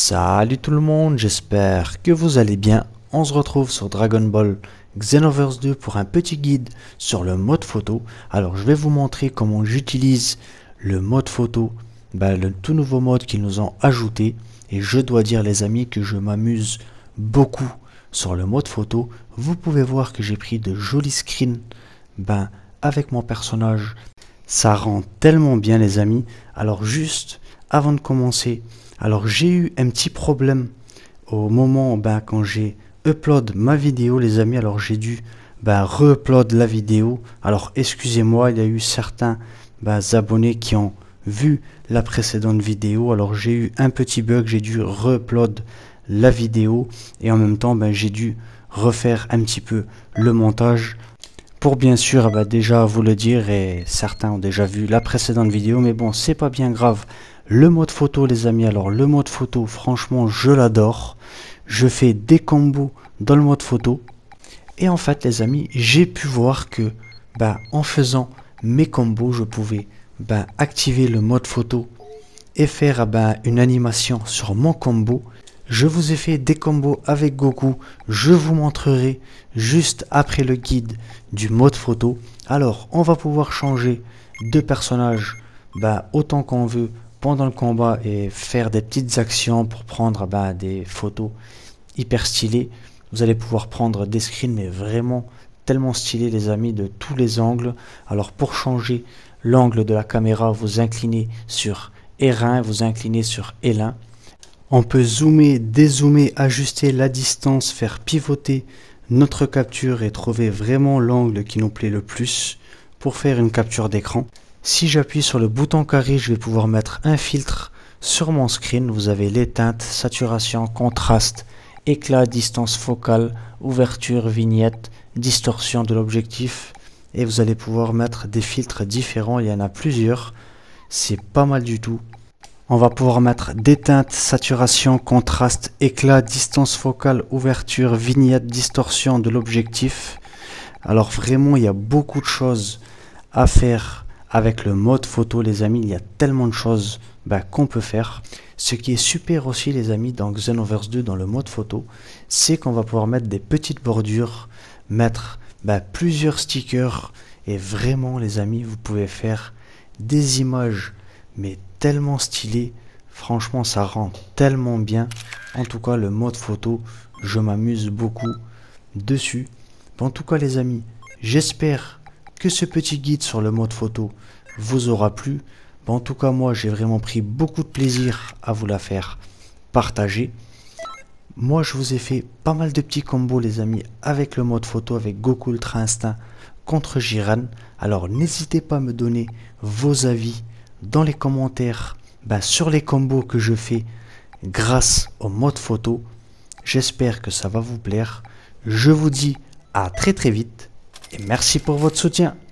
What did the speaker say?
Salut tout le monde, j'espère que vous allez bien. On se retrouve sur Dragon Ball Xenoverse 2 pour un petit guide sur le mode photo. Alors je vais vous montrer comment j'utilise le mode photo, le tout nouveau mode qu'ils nous ont ajouté. Et je dois dire les amis que je m'amuse beaucoup sur le mode photo. Vous pouvez voir que j'ai pris de jolis screens avec mon personnage. Ça rend tellement bien les amis. Alors juste avant de commencer, alors j'ai eu un petit problème au moment quand j'ai upload ma vidéo les amis. Alors j'ai dû re-upload la vidéo. Alors excusez-moi, il y a eu certains abonnés qui ont vu la précédente vidéo. Alors j'ai eu un petit bug, j'ai dû re-upload la vidéo et en même temps j'ai dû refaire un petit peu le montage pour bien sûr déjà vous le dire, et certains ont déjà vu la précédente vidéo, mais bon, c'est pas bien grave. Le mode photo les amis, alors le mode photo franchement je l'adore. Je fais des combos dans le mode photo et en fait les amis, j'ai pu voir que en faisant mes combos je pouvais activer le mode photo et faire une animation sur mon combo. Je vous ai fait des combos avec Goku, je vous montrerai juste après le guide du mode photo. Alors on va pouvoir changer de personnage autant qu'on veut pendant le combat et faire des petites actions pour prendre des photos hyper stylées. Vous allez pouvoir prendre des screens mais vraiment tellement stylés les amis, de tous les angles. Alors pour changer l'angle de la caméra, vous inclinez sur R1, vous inclinez sur L1. On peut zoomer, dézoomer, ajuster la distance, faire pivoter notre capture et trouver vraiment l'angle qui nous plaît le plus pour faire une capture d'écran. Si j'appuie sur le bouton carré, je vais pouvoir mettre un filtre sur mon screen. Vous avez les teintes, saturation, contraste, éclat, distance focale, ouverture, vignette, distorsion de l'objectif. Et vous allez pouvoir mettre des filtres différents, il y en a plusieurs. C'est pas mal du tout. On va pouvoir mettre des teintes, saturation, contraste, éclat, distance focale, ouverture, vignette, distorsion de l'objectif. Alors vraiment, il y a beaucoup de choses à faire avec le mode photo les amis. Il y a tellement de choses qu'on peut faire. Ce qui est super aussi les amis dans Xenoverse 2, dans le mode photo, c'est qu'on va pouvoir mettre des petites bordures, mettre plusieurs stickers. Et vraiment les amis, vous pouvez faire des images mais tellement stylé, franchement ça rend tellement bien. En tout cas le mode photo, je m'amuse beaucoup dessus. En tout cas les amis, j'espère que ce petit guide sur le mode photo vous aura plu. En tout cas moi j'ai vraiment pris beaucoup de plaisir à vous la faire partager. Moi je vous ai fait pas mal de petits combos les amis avec le mode photo, avec Goku Ultra Instinct contre Jiren. Alors n'hésitez pas à me donner vos avis dans les commentaires sur les combos que je fais grâce au mode photo. J'espère que ça va vous plaire. Je vous dis à très vite et merci pour votre soutien.